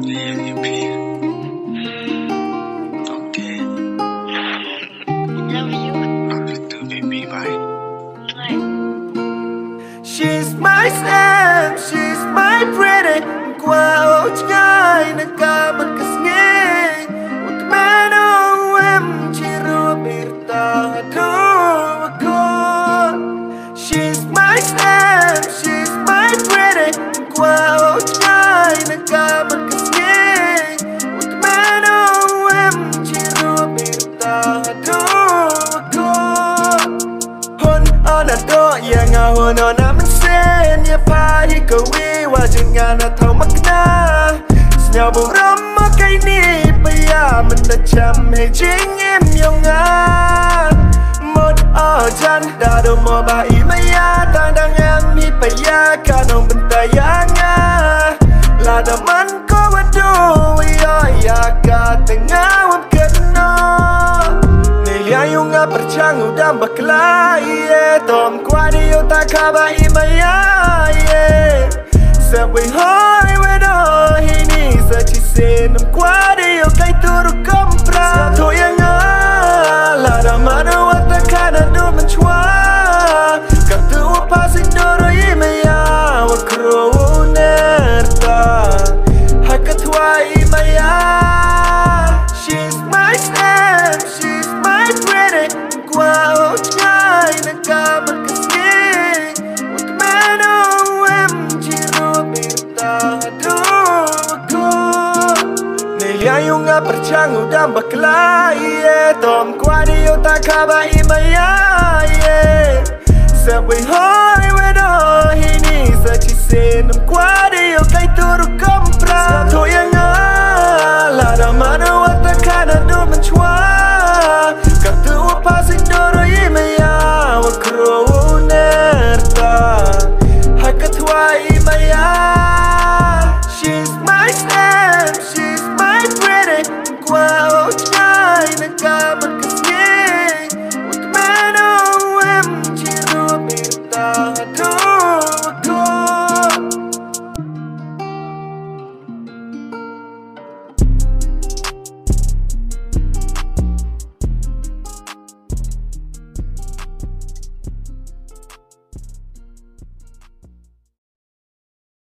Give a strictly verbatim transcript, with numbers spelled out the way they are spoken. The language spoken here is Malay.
Yeah, you feel okay. Love you. Love you too, baby. Bye. Bye. She's my Sam, she's my pretty. Qua áo trái nơi ca mặt cắt nghe. Một mẹ đâu em chỉ ru bir ta thôi con. She's my Sam, she's my pretty. Qua áo trái nơi ca mặt cắt nghe. Một mẹ đâu em chỉ ru bir ta thôi con. Hôn on a door, yeah, nga hôn on a man sen, yeah, pa hi ka wi wa jangan na thau makna. Snya bu ram ma kai ni pa ya man da cham he jing em yong a. Một ở chân đã đâu mò ba i ma ya ta đang em hi pa ya ka nong ben ta ya nga. La da man ko wa do ya ya ka ta nga wam ken no. Yung nga percang udang baklai Tom kwadio ta kaba imaya Subway highway do hini sa chisen Nam kwadio kay turu kompra Siya yang nga Lada mana wata kana do manchwa Katu upasin doro imaya Wakro unerta Hakatwa imaya She's my Sam, she's my pretty. Qua áo trái nơi ca mặt cắt nghe. Một mẹ đâu em chỉ ru bir ta thôi con. Nilai yung nga percang udang baklai Tom kwadio ta kaba imaya Subway highway